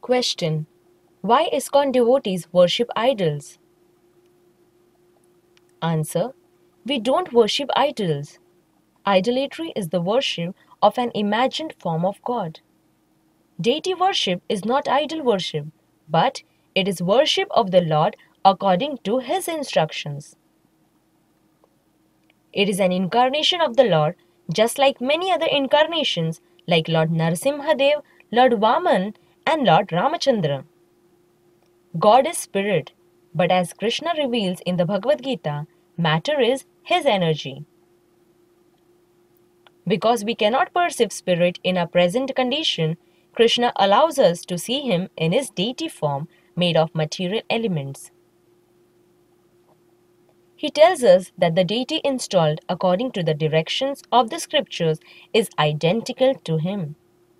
Question: why ISKCON devotees worship idols? Answer: we don't worship idols. Idolatry is the worship of an imagined form of God. Deity worship is not idol worship, but it is worship of the Lord according to His instructions. It is an incarnation of the Lord, just like many other incarnations like Lord Narasimhadev, Lord Vaman, and Lord Ramachandra. God is spirit, but as Krishna reveals in the Bhagavad Gita, matter is His energy. Because we cannot perceive spirit in our present condition, Krishna allows us to see him in his deity form made of material elements. He tells us that the deity installed according to the directions of the scriptures is identical to him.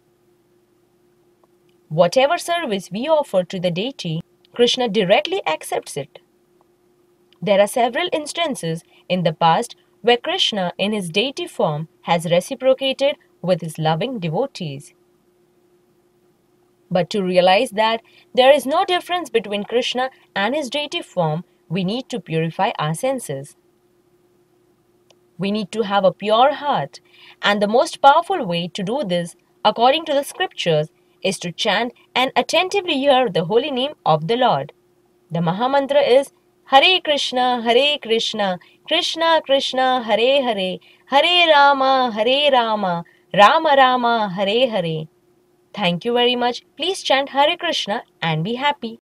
Whatever service we offer to the deity, Krishna directly accepts it. There are several instances in the past where Krishna in his deity form has reciprocated with his loving devotees. But to realize that there is no difference between Krishna and his deity form, we need to purify our senses. We need to have a pure heart, and the most powerful way to do this, according to the scriptures, is to chant and attentively hear the holy name of the Lord. The Mahamantra is Hare Krishna, Krishna Krishna, Hare Hare, Hare Rama, Rama Rama, Hare Hare. Thank you very much. Please chant Hare Krishna and be happy.